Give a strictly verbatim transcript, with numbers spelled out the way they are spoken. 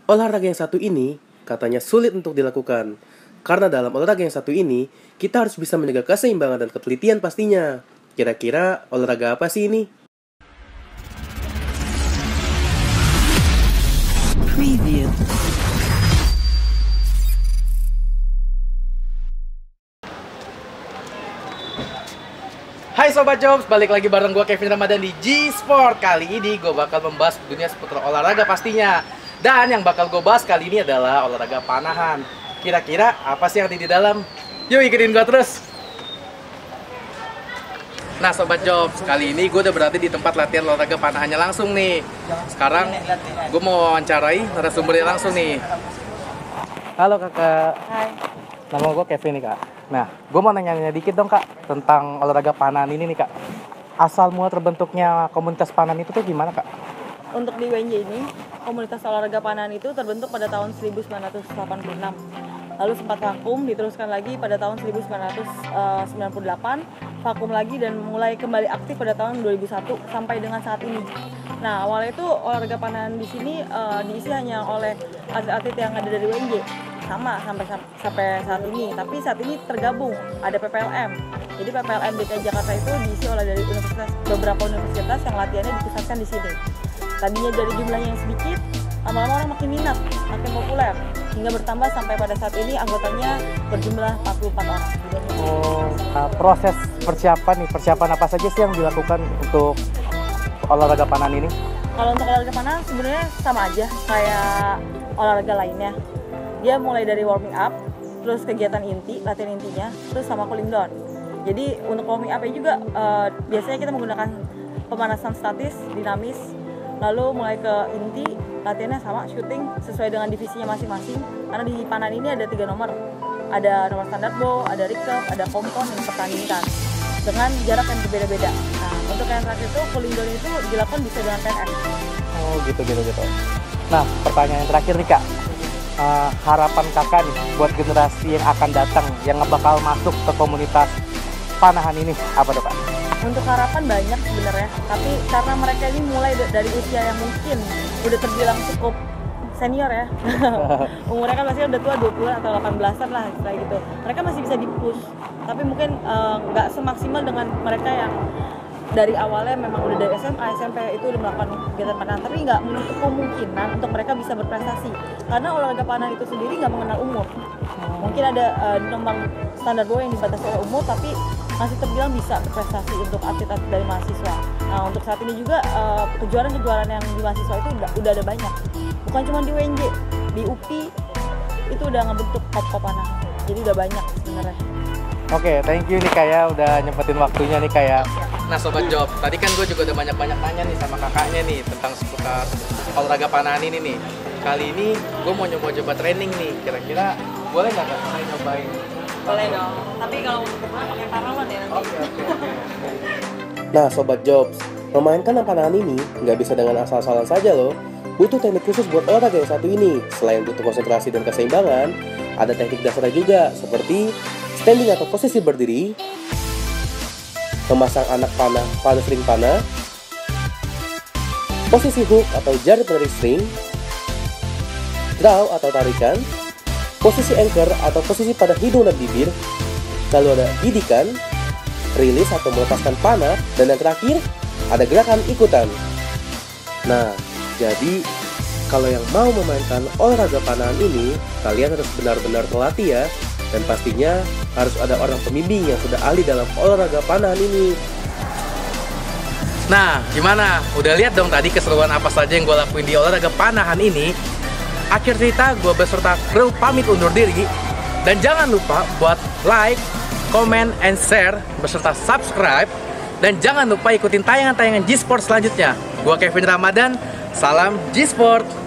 Olahraga yang satu ini katanya sulit untuk dilakukan. Karena dalam olahraga yang satu ini, kita harus bisa menjaga keseimbangan dan ketelitian pastinya. Kira-kira olahraga apa sih ini? Preview. Hai Sobat Jobs, balik lagi bareng gue Kevin Ramadan di G-Sport. Kali ini gue bakal membahas dunia seputar olahraga pastinya. Dan yang bakal gue bahas kali ini adalah olahraga panahan. Kira-kira apa sih yang ada di dalam? Yuk ikutin gue terus. Nah Sobat Jobs, kali ini gue udah berada di tempat latihan olahraga panahannya langsung nih. Sekarang gue mau wawancarai narasumbernya langsung nih. Halo kakak. Hai. Nama gue Kevin nih kak. Nah, gue mau nanya-nanya dikit dong kak tentang olahraga panahan ini nih kak. Asal mula terbentuknya komunitas panahan itu tuh gimana kak? Untuk di U N J ini, komunitas olahraga panahan itu terbentuk pada tahun seribu sembilan ratus delapan puluh enam. Lalu sempat vakum, diteruskan lagi pada tahun seribu sembilan ratus sembilan puluh delapan, vakum lagi dan mulai kembali aktif pada tahun dua ribu satu sampai dengan saat ini. Nah, awalnya itu olahraga panahan di sini uh, diisi hanya oleh atlet-atlet yang ada dari U N J. Sama sampai sampai saat ini, tapi saat ini tergabung ada P P L M. Jadi P P L M D K I Jakarta itu diisi oleh dari universitas, beberapa universitas yang latihannya dipusatkan di sini. Tadinya dari jumlahnya yang sedikit, lama-lama orang makin minat, makin populer, hingga bertambah sampai pada saat ini anggotanya berjumlah empat puluh empat orang. Oh, nah, proses persiapan nih, persiapan apa saja sih yang dilakukan untuk olahraga panahan ini? Kalau untuk olahraga panahan sebenarnya sama aja kayak olahraga lainnya. Dia mulai dari warming up, terus kegiatan inti, latihan intinya, terus sama cooling down. Jadi untuk warming up juga uh, biasanya kita menggunakan pemanasan statis, dinamis, lalu mulai ke inti, latihannya sama shooting sesuai dengan divisinya masing-masing. Karena di panahan ini ada tiga nomor, ada nomor standar bow, ada recurve, ada kompon yang dipertandingkan dengan jarak yang berbeda-beda. Nah untuk yang terakhir itu cooling down itu dilakukan bisa dengan T N F. Oh gitu gitu gitu. Nah pertanyaan yang terakhir nih kak. Uh, harapan kakak nih buat generasi yang akan datang yang bakal masuk ke komunitas panahan ini apa tuh kak? Untuk harapan banyak sebenarnya, tapi karena mereka ini mulai dari usia yang mungkin udah terbilang cukup senior ya. Umurnya kan masih udah tua dua puluh atau delapan belasan lah kayak gitu. Mereka masih bisa di-push, tapi mungkin nggak uh, semaksimal dengan mereka yang dari awalnya memang udah dari S M A, S M P itu udah melakukan kegiatan panahan, tapi nggak menutup kemungkinan untuk mereka bisa berprestasi karena olahraga panahan itu sendiri nggak mengenal umur. Mungkin ada uh, nomor standar bow yang dibatasi oleh umur, tapi masih terbilang bisa berprestasi untuk atlet-atlet dari mahasiswa. Nah untuk saat ini juga uh, kejuaraan-kejuaraan yang di mahasiswa itu udah, udah ada banyak, bukan cuma di U N J, di U P I itu udah ngebentuk klub panahan, jadi udah banyak sebenarnya. Oke, okay, thank you nih kayak udah nyempetin waktunya nih kayak. Nah Sobat Job, tadi kan gue juga udah banyak-banyak nanya nih sama kakaknya nih tentang seputar olahraga panahan ini nih. Kali ini gue mau nyoba-coba training nih, kira-kira boleh nggak kak saya nyobain? Boleh dong, tapi kalau untuk pemain pakai paralon ya nanti. Oke, oke, oke. Nah Sobat Jobs, memainkan panahan ini nggak bisa dengan asal-asalan saja loh. Butuh teknik khusus buat olahraga yang satu ini. Selain butuh konsentrasi dan keseimbangan, ada teknik dasarnya juga seperti standing atau posisi berdiri, memasang anak panah pada string panah, posisi hook atau jarit dari string, draw atau tarikan, posisi anchor atau posisi pada hidung dan bibir, lalu ada bidikan, rilis atau melepaskan panah, dan yang terakhir ada gerakan ikutan. Nah, jadi kalau yang mau memainkan olahraga panahan ini, kalian harus benar-benar terlatih ya. Dan pastinya harus ada orang pembimbing yang sudah ahli dalam olahraga panahan ini. Nah, gimana? Udah lihat dong tadi keseruan apa saja yang gue lakuin di olahraga panahan ini? Akhir cerita, gue beserta kru pamit undur diri. Dan jangan lupa buat like, comment, and share, beserta subscribe. Dan jangan lupa ikutin tayangan-tayangan G-Sport selanjutnya. Gue Kevin Ramadan, salam G-Sport!